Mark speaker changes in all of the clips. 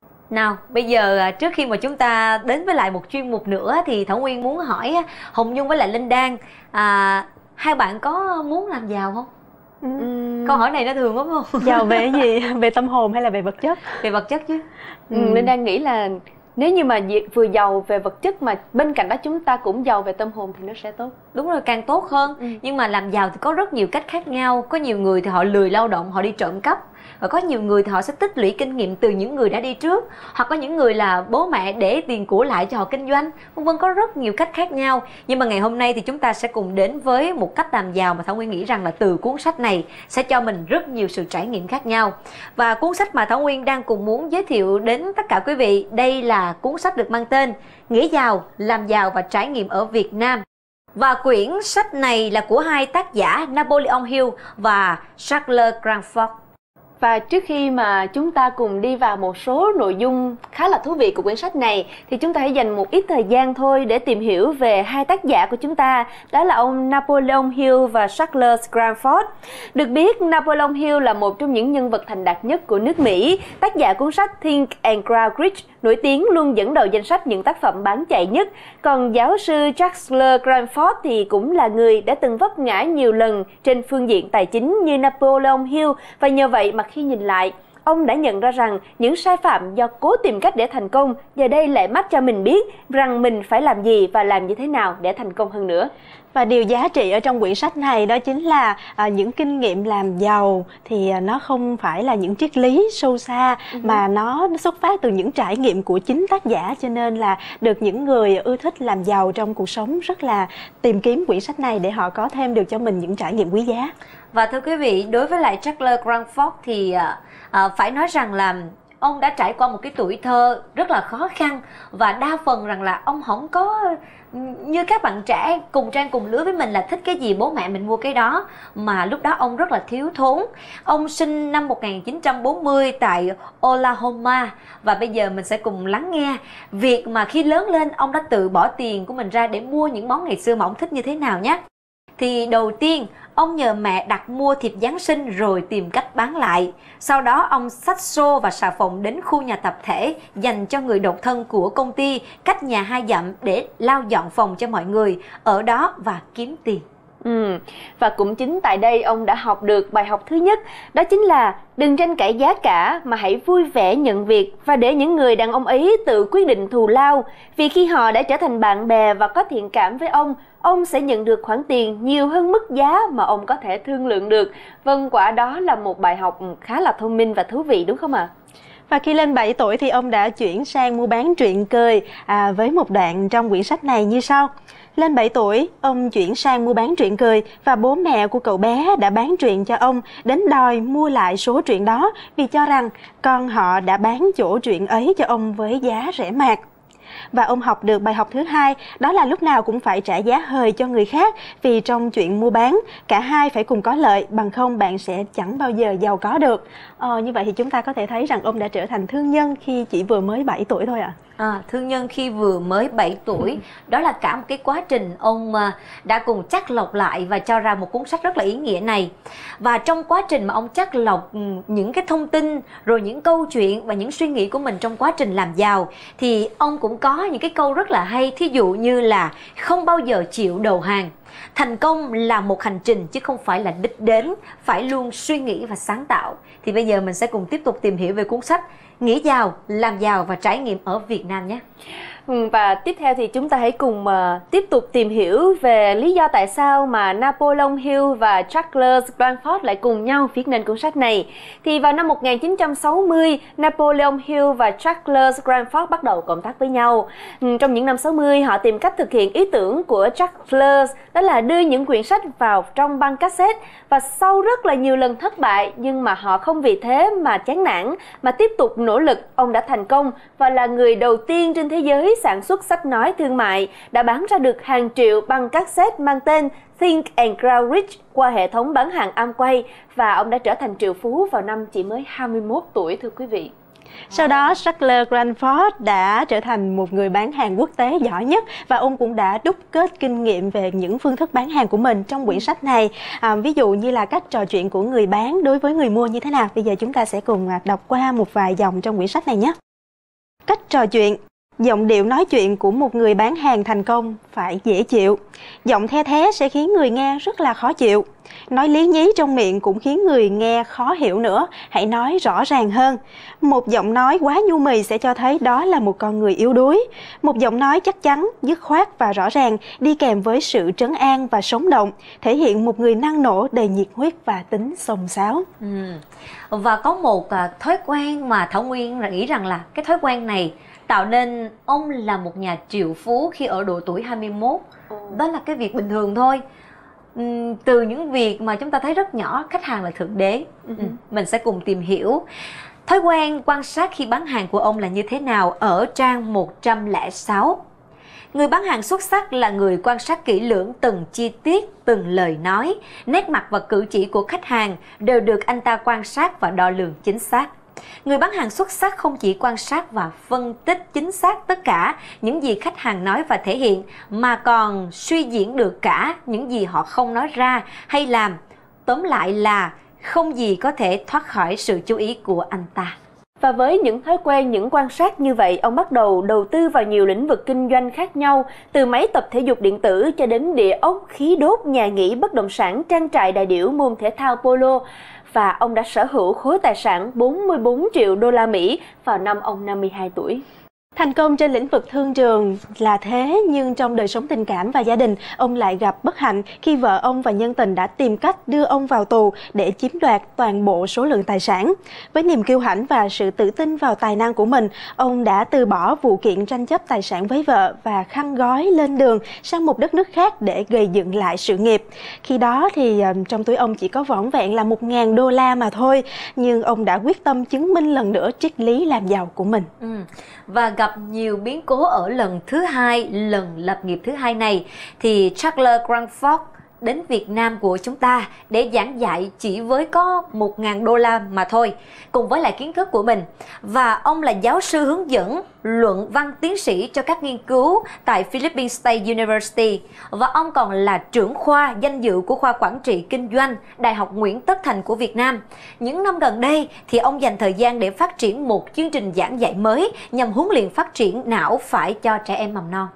Speaker 1: Nào, bây giờ trước khi mà chúng ta đến với lại một chuyên mục nữa thì Thảo Nguyên muốn hỏi Hồng Nhung với lại Linh Đan, hai bạn có muốn làm giàu không? Câu hỏi này nó thường lắm không?
Speaker 2: Giàu về gì? Về tâm hồn hay là về vật chất?
Speaker 1: Về vật chất chứ.
Speaker 3: Linh đang nghĩ là nếu như mà vừa giàu về vật chất mà bên cạnh đó chúng ta cũng giàu về tâm hồn thì nó sẽ tốt.
Speaker 1: Đúng rồi, càng tốt hơn. Nhưng mà làm giàu thì có rất nhiều cách khác nhau. Có nhiều người thì họ lười lao động, họ đi trộm cắp. Và có nhiều người thì họ sẽ tích lũy kinh nghiệm từ những người đã đi trước. Hoặc có những người là bố mẹ để tiền của lại cho họ kinh doanh, vân vân. Có rất nhiều cách khác nhau. Nhưng mà ngày hôm nay thì chúng ta sẽ cùng đến với một cách làm giàu mà Thảo Nguyên nghĩ rằng là từ cuốn sách này sẽ cho mình rất nhiều sự trải nghiệm khác nhau. Và cuốn sách mà Thảo Nguyên đang cùng muốn giới thiệu đến tất cả quý vị, đây là cuốn sách được mang tên Nghĩ giàu, làm giàu và trải nghiệm ở Việt Nam. Và quyển sách này là của hai tác giả Napoleon Hill và Charles Grandfort.
Speaker 3: Và trước khi mà chúng ta cùng đi vào một số nội dung khá là thú vị của quyển sách này thì chúng ta hãy dành một ít thời gian thôi để tìm hiểu về hai tác giả của chúng ta. Đó là ông Napoleon Hill và Charles Grandfort. Được biết, Napoleon Hill là một trong những nhân vật thành đạt nhất của nước Mỹ, tác giả cuốn sách Think and Grow Rich, nổi tiếng luôn dẫn đầu danh sách những tác phẩm bán chạy nhất. Còn giáo sư Charles Grandfort thì cũng là người đã từng vấp ngã nhiều lần trên phương diện tài chính như Napoleon Hill, và nhờ vậy mà khi nhìn lại, ông đã nhận ra rằng những sai phạm do cố tìm cách để thành công giờ đây lại mách cho mình biết rằng mình phải làm gì và làm như thế nào để thành công hơn nữa.
Speaker 2: Và điều giá trị ở trong quyển sách này đó chính là những kinh nghiệm làm giàu thì nó không phải là những triết lý sâu xa, mà nó xuất phát từ những trải nghiệm của chính tác giả, cho nên là được những người ưa thích làm giàu trong cuộc sống rất là tìm kiếm quyển sách này để họ có thêm được cho mình những trải nghiệm quý giá.
Speaker 1: Và thưa quý vị, đối với lại Charles Grandfort thì phải nói rằng là ông đã trải qua một cái tuổi thơ rất là khó khăn, và đa phần rằng là ông không có như các bạn trẻ cùng trang cùng lứa với mình là thích cái gì bố mẹ mình mua cái đó, mà lúc đó ông rất là thiếu thốn. Ông sinh năm 1940 tại Oklahoma, và bây giờ mình sẽ cùng lắng nghe việc mà khi lớn lên ông đã tự bỏ tiền của mình ra để mua những món ngày xưa mà ông thích như thế nào nhé. Thì đầu tiên ông nhờ mẹ đặt mua thiệp Giáng sinh rồi tìm cách bán lại. Sau đó ông xách xô và xà phòng đến khu nhà tập thể dành cho người độc thân của công ty cách nhà 2 dặm để lau dọn phòng cho mọi người ở đó và kiếm tiền.
Speaker 3: Và cũng chính tại đây ông đã học được bài học thứ nhất, đó chính là đừng tranh cãi giá cả mà hãy vui vẻ nhận việc và để những người đàn ông ấy tự quyết định thù lao. Vì khi họ đã trở thành bạn bè và có thiện cảm với ông sẽ nhận được khoản tiền nhiều hơn mức giá mà ông có thể thương lượng được. Vâng, quả đó là một bài học khá là thông minh và thú vị, đúng không ạ?
Speaker 2: Và khi lên 7 tuổi thì ông đã chuyển sang mua bán truyện cười với một đoạn trong quyển sách này như sau. Lên 7 tuổi, ông chuyển sang mua bán truyện cười và bố mẹ của cậu bé đã bán truyện cho ông, đến đòi mua lại số truyện đó vì cho rằng con họ đã bán chỗ truyện ấy cho ông với giá rẻ mạt. Và ông học được bài học thứ hai, đó là lúc nào cũng phải trả giá hời cho người khác, vì trong chuyện mua bán cả hai phải cùng có lợi, bằng không bạn sẽ chẳng bao giờ giàu có được. Như vậy thì chúng ta có thể thấy rằng ông đã trở thành thương nhân khi chỉ vừa mới 7 tuổi thôi ạ.
Speaker 1: Thương nhân khi vừa mới 7 tuổi, đó là cả một cái quá trình ông đã cùng chắt lọc lại và cho ra một cuốn sách rất là ý nghĩa này. Và trong quá trình mà ông chắt lọc những cái thông tin, rồi những câu chuyện và những suy nghĩ của mình trong quá trình làm giàu, thì ông cũng có những cái câu rất là hay, thí dụ như là không bao giờ chịu đầu hàng. Thành công là một hành trình chứ không phải là đích đến, phải luôn suy nghĩ và sáng tạo. Thì bây giờ mình sẽ cùng tiếp tục tìm hiểu về cuốn sách Nghĩ giàu, làm giàu và trải nghiệm ở Việt Nam nhé.
Speaker 3: Và tiếp theo thì chúng ta hãy cùng tiếp tục tìm hiểu về lý do tại sao mà Napoleon Hill và Charles Grandfort lại cùng nhau viết nên cuốn sách này. Thì vào năm 1960, Napoleon Hill và Charles Grandfort bắt đầu cộng tác với nhau. Trong những năm 60, họ tìm cách thực hiện ý tưởng của Charles, đó là đưa những quyển sách vào trong băng cassette. Và sau rất là nhiều lần thất bại, nhưng mà họ không vì thế mà chán nản, mà tiếp tục nỗ lực, ông đã thành công và là người đầu tiên trên thế giới sản xuất sách nói thương mại, đã bán ra được hàng triệu băng cassette mang tên Think and Grow Rich qua hệ thống bán hàng Amway, và ông đã trở thành triệu phú vào năm chỉ mới 21 tuổi, thưa quý vị.
Speaker 2: Sau đó, Charles Grandfort đã trở thành một người bán hàng quốc tế giỏi nhất, và ông cũng đã đúc kết kinh nghiệm về những phương thức bán hàng của mình trong quyển sách này. Ví dụ như là cách trò chuyện của người bán đối với người mua như thế nào. Bây giờ chúng ta sẽ cùng đọc qua một vài dòng trong quyển sách này nhé. Cách trò chuyện. Giọng điệu nói chuyện của một người bán hàng thành công phải dễ chịu. Giọng the thé sẽ khiến người nghe rất là khó chịu. Nói lý nhí trong miệng cũng khiến người nghe khó hiểu nữa. Hãy nói rõ ràng hơn. Một giọng nói quá nhu mì sẽ cho thấy đó là một con người yếu đuối. Một giọng nói chắc chắn, dứt khoát và rõ ràng đi kèm với sự trấn an và sống động, thể hiện một người năng nổ, đầy nhiệt huyết và tính xông xáo.
Speaker 1: Và có một thói quen mà Thảo Nguyên nghĩ rằng là cái thói quen này tạo nên ông là một nhà triệu phú khi ở độ tuổi 21. Đó là cái việc bình thường thôi. Từ những việc mà chúng ta thấy rất nhỏ, khách hàng là thượng đế. Mình sẽ cùng tìm hiểu thói quen quan sát khi bán hàng của ông là như thế nào ở trang 106. Người bán hàng xuất sắc là người quan sát kỹ lưỡng từng chi tiết, từng lời nói, nét mặt và cử chỉ của khách hàng đều được anh ta quan sát và đo lường chính xác. Người bán hàng xuất sắc không chỉ quan sát và phân tích chính xác tất cả những gì khách hàng nói và thể hiện, mà còn suy diễn được cả những gì họ không nói ra hay làm. Tóm lại là không gì có thể thoát khỏi sự chú ý của anh ta.
Speaker 3: Và với những thói quen, những quan sát như vậy, ông bắt đầu đầu tư vào nhiều lĩnh vực kinh doanh khác nhau, từ máy tập thể dục điện tử cho đến địa ốc, khí đốt, nhà nghỉ, bất động sản, trang trại đại điểu, môn thể thao polo. Và ông đã sở hữu khối tài sản 44 triệu đô la Mỹ vào năm ông 52 tuổi.
Speaker 2: Thành công trên lĩnh vực thương trường là thế, nhưng trong đời sống tình cảm và gia đình, ông lại gặp bất hạnh khi vợ ông và nhân tình đã tìm cách đưa ông vào tù để chiếm đoạt toàn bộ số lượng tài sản. Với niềm kiêu hãnh và sự tự tin vào tài năng của mình, ông đã từ bỏ vụ kiện tranh chấp tài sản với vợ và khăn gói lên đường sang một đất nước khác để gây dựng lại sự nghiệp. Khi đó thì trong túi ông chỉ có vỏn vẹn là 1.000 đô la mà thôi, nhưng ông đã quyết tâm chứng minh lần nữa triết lý làm giàu của mình.
Speaker 1: Và gặp nhiều biến cố ở lần thứ hai, lần lập nghiệp thứ hai này, thì Charles Grandford đến Việt Nam của chúng ta để giảng dạy chỉ với có 1.000 đô la mà thôi, cùng với lại kiến thức của mình. Và ông là giáo sư hướng dẫn luận văn tiến sĩ cho các nghiên cứu tại Philippines State University. Và ông còn là trưởng khoa danh dự của khoa quản trị kinh doanh Đại học Nguyễn Tất Thành của Việt Nam. Những năm gần đây thì ông dành thời gian để phát triển một chương trình giảng dạy mới nhằm huấn luyện phát triển não phải cho trẻ em mầm non.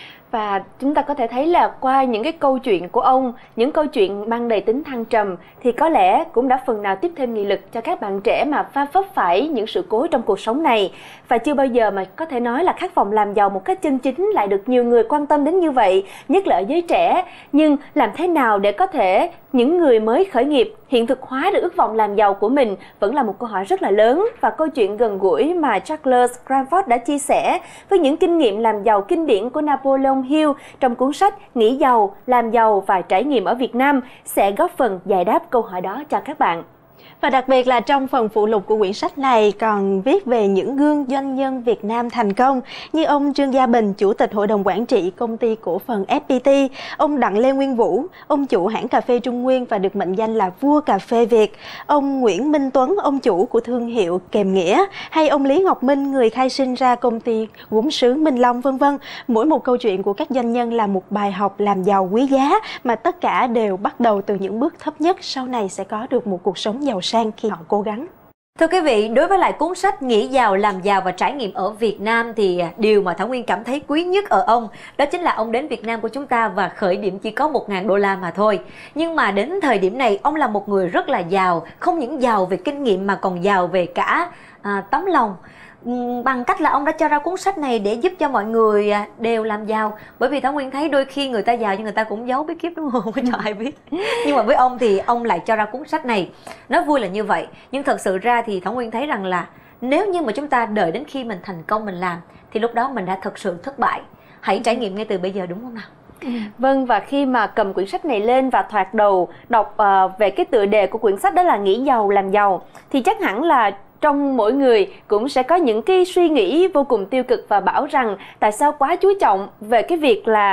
Speaker 3: Và chúng ta có thể thấy là qua những cái câu chuyện của ông, những câu chuyện mang đầy tính thăng trầm, thì có lẽ cũng đã phần nào tiếp thêm nghị lực cho các bạn trẻ mà vấp phải những sự cố trong cuộc sống này. Và chưa bao giờ mà có thể nói là khát vọng làm giàu một cách chân chính lại được nhiều người quan tâm đến như vậy, nhất là ở giới trẻ. Nhưng làm thế nào để có thể những người mới khởi nghiệp hiện thực hóa được ước vọng làm giàu của mình vẫn là một câu hỏi rất là lớn. Và câu chuyện gần gũi mà Charles Grandford đã chia sẻ với những kinh nghiệm làm giàu kinh điển của Napoleon Hill trong cuốn sách Nghĩ giàu, làm giàu và trải nghiệm ở Việt Nam sẽ góp phần giải đáp câu hỏi đó cho các bạn.
Speaker 2: Và đặc biệt là trong phần phụ lục của quyển sách này còn viết về những gương doanh nhân Việt Nam thành công như ông Trương Gia Bình, Chủ tịch Hội đồng Quản trị Công ty Cổ phần FPT, ông Đặng Lê Nguyên Vũ, ông chủ hãng cà phê Trung Nguyên và được mệnh danh là vua cà phê Việt, ông Nguyễn Minh Tuấn, ông chủ của thương hiệu Kèm Nghĩa, hay ông Lý Ngọc Minh, người khai sinh ra công ty gốm sứ Minh Long, vân vân. Mỗi một câu chuyện của các doanh nhân là một bài học làm giàu quý giá mà tất cả đều bắt đầu từ những bước thấp nhất, sau này sẽ có được một cuộc sống giàu sang khi họ cố gắng.
Speaker 1: Thưa quý vị, đối với lại cuốn sách Nghĩ giàu, làm giàu và trải nghiệm ở Việt Nam thì điều mà Thảo Nguyên cảm thấy quý nhất ở ông đó chính là ông đến Việt Nam của chúng ta và khởi điểm chỉ có 1.000 đô la mà thôi. Nhưng mà đến thời điểm này ông là một người rất là giàu, không những giàu về kinh nghiệm mà còn giàu về cả tấm lòng. Bằng cách là ông đã cho ra cuốn sách này để giúp cho mọi người đều làm giàu. Bởi vì Thảo Nguyên thấy đôi khi người ta giàu nhưng người ta cũng giấu bí kíp, đúng không? Không có cho ai biết. Nhưng mà với ông thì ông lại cho ra cuốn sách này. Nói vui là như vậy, nhưng thật sự ra thì Thảo Nguyên thấy rằng là nếu như mà chúng ta đợi đến khi mình thành công mình làm thì lúc đó mình đã thật sự thất bại. Hãy trải nghiệm ngay từ bây giờ, đúng không nào?
Speaker 3: Vâng, và khi mà cầm quyển sách này lên và thoạt đầu đọc về cái tựa đề của quyển sách đó là Nghĩ giàu, làm giàu, thì chắc hẳn là trong mỗi người cũng sẽ có những cái suy nghĩ vô cùng tiêu cực và bảo rằng tại sao quá chú trọng về cái việc là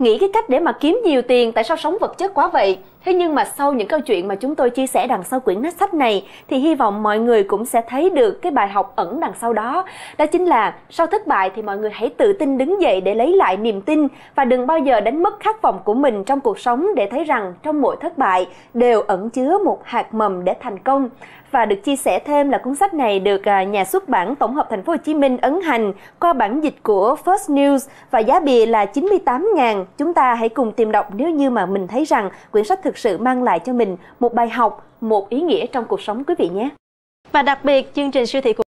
Speaker 3: nghĩ cái cách để mà kiếm nhiều tiền, tại sao sống vật chất quá vậy? Thế nhưng mà sau những câu chuyện mà chúng tôi chia sẻ đằng sau quyển sách này thì hy vọng mọi người cũng sẽ thấy được cái bài học ẩn đằng sau đó. Đó chính là sau thất bại thì mọi người hãy tự tin đứng dậy để lấy lại niềm tin và đừng bao giờ đánh mất khát vọng của mình trong cuộc sống, để thấy rằng trong mỗi thất bại đều ẩn chứa một hạt mầm để thành công. Và được chia sẻ thêm là cuốn sách này được nhà xuất bản tổng hợp Thành phố Hồ Chí Minh ấn hành qua bản dịch của First News và giá bìa là 98.000. Chúng ta hãy cùng tìm đọc nếu như mà mình thấy rằng quyển sách thực sự mang lại cho mình một bài học, một ý nghĩa trong cuộc sống quý vị nhé.
Speaker 2: Và đặc biệt chương trình siêu thị